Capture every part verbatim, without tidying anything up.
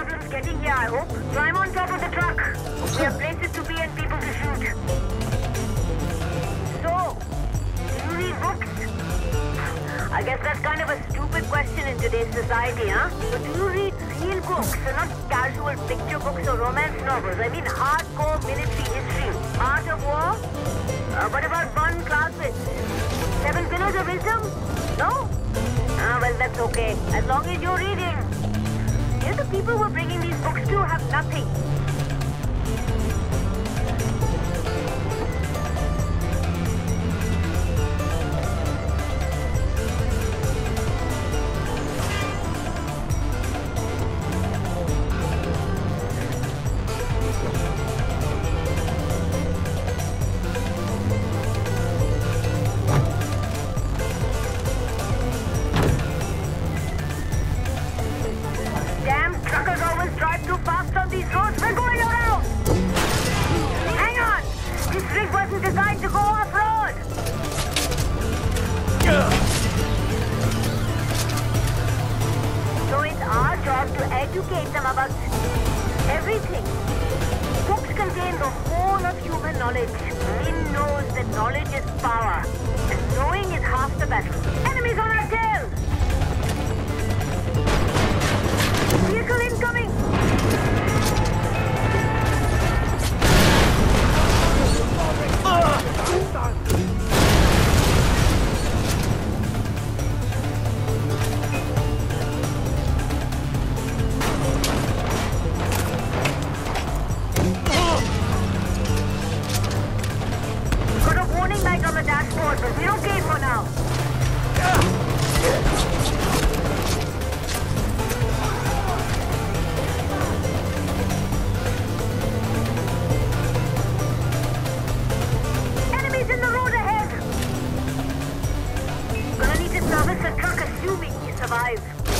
problems getting here, I hope. Climb on top of the truck. We have places to be and people to shoot. So, do you read books? I guess that's kind of a stupid question in today's society, huh? But do you read real books and not casual picture books or romance novels? I mean hardcore military history. Art of War? Uh, what about Von Clausewitz? Seven Pillars of Wisdom? No? Ah, well, that's okay. As long as you're reading. Here the people we're bringing these books to have nothing. Educate them about everything. Books contain the whole of human knowledge. Min knows that knowledge is power, and knowing is half the battle. Enemies on our tail! Vehicle incoming! But we're okay for now. Enemies in the road ahead. Gonna need to service the truck assuming we survive.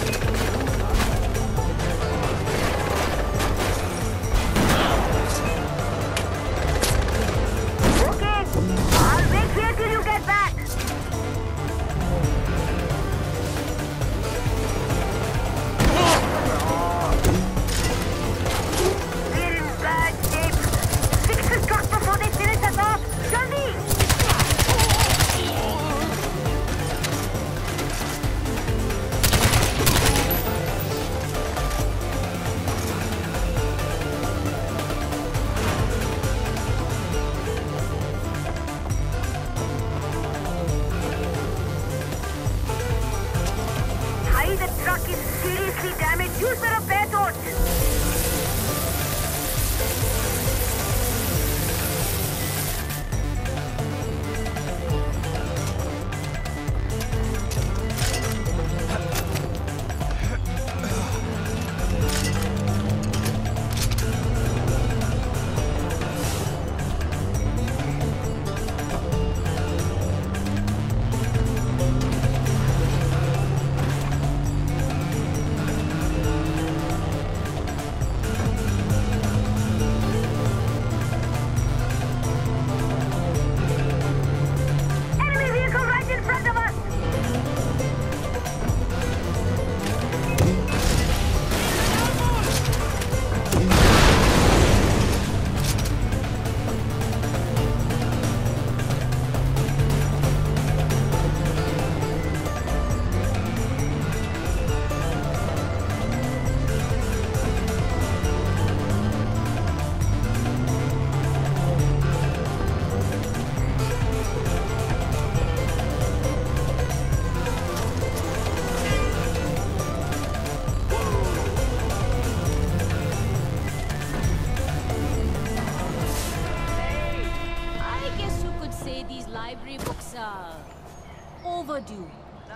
Use the repair torch! Library books are overdue.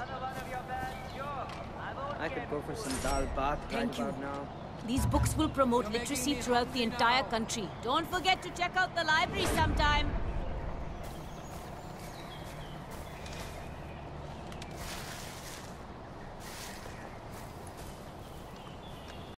I could go for some dal baat right about now. These books will promote literacy throughout the entire country. Don't forget to check out the library sometime.